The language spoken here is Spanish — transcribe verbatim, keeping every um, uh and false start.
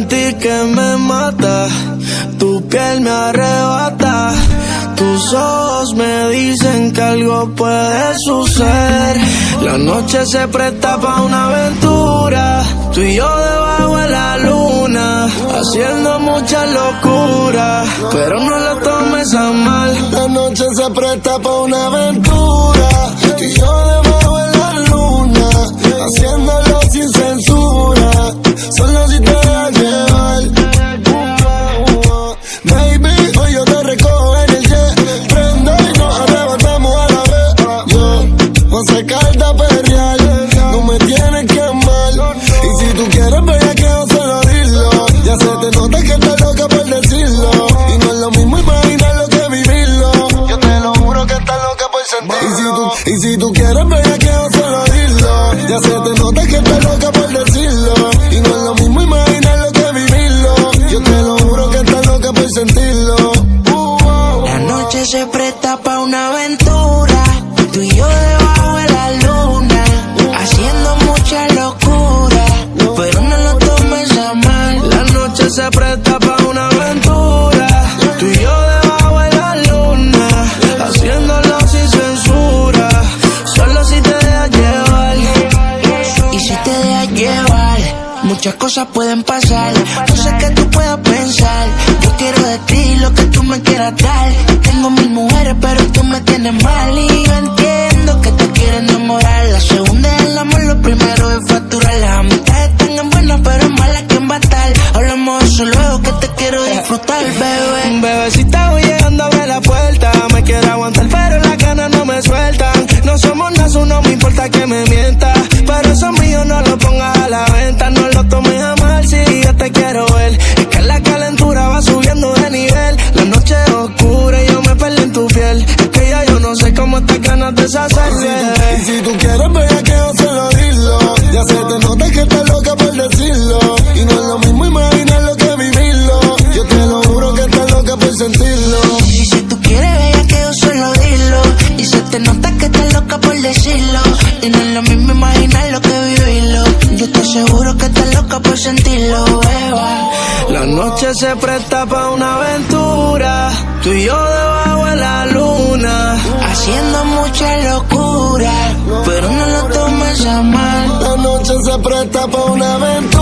sentir que me mata, tu piel me arrebata, tus ojos me dicen que algo puede suceder. La noche se presta pa' una aventura, tú y yo debajo de la luna, haciendo mucha locura, pero no lo tomes a mal. La noche se presta pa' una aventura, tú y yo debajo de la luna, haciéndolo sin censura, solo si te dejas llevar. Baby, hoy yo te recojo en el jet, prendo y nos arrebatamos a la vez. Yo voy a sacarte a perrear, no me tienes que amar. Y si tú quieres bellaqueo, solo dilo. Ya se te nota que estás loca por decirlo, y no es lo mismo imaginarlo que vivirlo. Yo te lo juro que estás loca por sentirlo. Y si tú, y si tú quieres bellaqueo, solo dilo. Ya se te nota que estás loca por decirlo, y no es lo mismo imaginarlo que vivirlo. Yo te lo juro que estás loca por sentirlo. La noche se presta pa' una aventura, tú y yo debajo de la luna, haciendo mucha locura, pero no lo tomes a mal. La noche se presta pa' una aventura, tú y yo debajo de la luna, haciéndolo sin censura, solo si te dejas llevar. Y si te dejas llevar, muchas cosas pueden pasar, no sé qué tú puedas pensar. Yo quiero de ti lo que tú me quieras dar. Tengo mil mujeres pero tú me tienes mal, y yo entiendo que te quieres enamorar. La segunda es el amor, lo primero es facturar. Las amistades están buenas pero es mala quien va a estar. Hablamos de eso luego que te quiero disfrutar, bebé. Bebecita, voy llegando, abre la puerta. Me quiero aguantar pero las ganas no me sueltan. No somos nada, no me importa que me mientas, pero eso mío no lo pongas a la venta. No lo tomes a mal si yo te quiero ver. Es que la calentura va subiendo de nivel. La noche es oscura y yo me perdí en tu piel. Es que ya yo no sé cómo estas ganas deshacerse. Y si tú quieres bellaqueo, solo dilo. Ya se te nota que estás loca por decirlo, y no es lo mismo imaginarlo que vivirlo. Yo te lo juro que estás loca por sentirlo. Y si tú quieres bellaqueo, solo dilo. Y se te nota que estás loca por decirlo, y no es lo mismo imaginarlo que vivirlo. Yo te aseguro que estás loca por sentirlo, beba. La noche se presta pa' una aventura, tú y yo debajo de la luna, haciendo mucha locura, pero no lo tomes a mal. La noche se presta pa' una aventura.